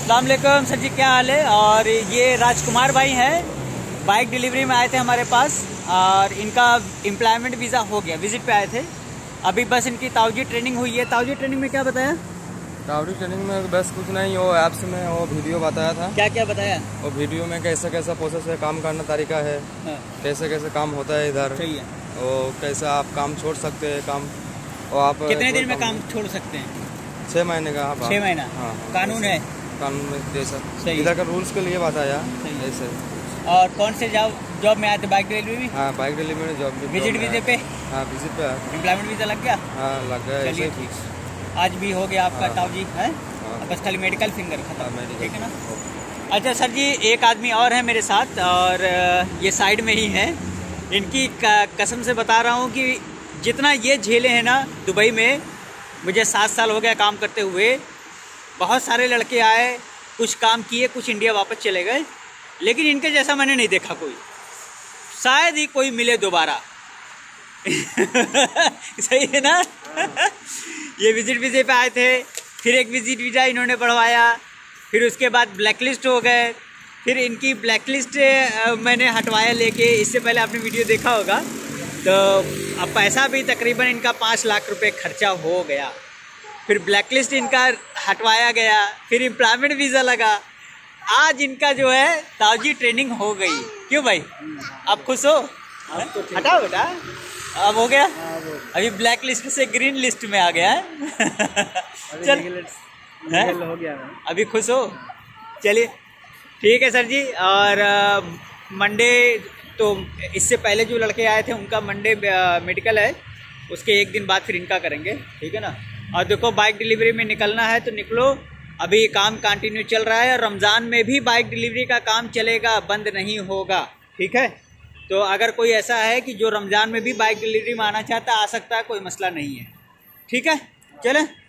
अस्सलाम वालेकुम सर जी, क्या हाल है। और ये राजकुमार भाई हैं, बाइक डिलीवरी में आए थे हमारे पास और इनका एम्प्लॉयमेंट वीज़ा हो गया, विजिट पे आए थे। अभी बस इनकी ताऊजी ट्रेनिंग हुई है। ताऊजी ट्रेनिंग में क्या बताया? ताऊजी ट्रेनिंग में बस कुछ नहीं, वो ऐप्स में वो वीडियो बताया था। क्या क्या बताया? वो वीडियो में कैसा कैसा प्रोसेस है, काम करना तरीका है, हाँ। कैसे कैसे काम होता है इधर। सही है। वो कैसा आप काम छोड़ सकते हैं, काम और आप कितने दिन में काम छोड़ सकते हैं? 6 महीने का। 6 महीना। हाँ, कानून है, कानून में जैसा सही इधर का रूल्स के लिए बताया ऐसे। और कौन से जॉब में आए थे? बाइक डिलीवरी में? हाँ, बाइक डिलीवरी में जॉब। विजिट वीजे पे? हाँ, विजिट पे। एम्प्लॉयमेंट वीज़ा लग गया? हाँ, लग गया। चलिए ठीक, आज भी हो गया आपका ताऊजी है। बस खाली मेडिकल फिंगर खत्म, ठीक है ना। अच्छा सर जी, एक आदमी और है मेरे साथ और ये साइड में ही है। इनकी कसम से बता रहा हूँ कि जितना ये झेले हैं ना दुबई में, मुझे 7 साल हो गया काम करते हुए। बहुत सारे लड़के आए, कुछ काम किए, कुछ इंडिया वापस चले गए, लेकिन इनके जैसा मैंने नहीं देखा कोई। शायद ही कोई मिले दोबारा। सही है ना। ये विजिट वीजे पे आए थे, फिर एक विजिट वीज़ा इन्होंने बढ़वाया, फिर उसके बाद ब्लैकलिस्ट हो गए, फिर इनकी ब्लैकलिस्ट मैंने हटवाया लेके। इससे पहले आपने वीडियो देखा होगा। तो अब पैसा भी तकरीबन इनका 5 लाख रुपए खर्चा हो गया। फिर ब्लैकलिस्ट इनका हटवाया गया, फिर एम्प्लॉयमेंट वीज़ा लगा। आज इनका जो है ताऊजी ट्रेनिंग हो गई। क्यों भाई, आप खुश हो? हटाओ बेटा, अब हो गया। अभी ब्लैक लिस्ट से ग्रीन लिस्ट में आ गया है। चल हो गया, अभी खुश हो? चलिए ठीक है सर जी। और मंडे, तो इससे पहले जो लड़के आए थे उनका मंडे मेडिकल है, उसके एक दिन बाद फिर इनका करेंगे, ठीक है ना। और देखो, बाइक डिलीवरी में निकलना है तो निकलो, अभी काम कंटिन्यू चल रहा है। रमज़ान में भी बाइक डिलीवरी का काम चलेगा, बंद नहीं होगा, ठीक है। तो अगर कोई ऐसा है कि जो रमज़ान में भी बाइक डिलीवरी में आना चाहता, आ सकता है, कोई मसला नहीं है, ठीक है। चलें।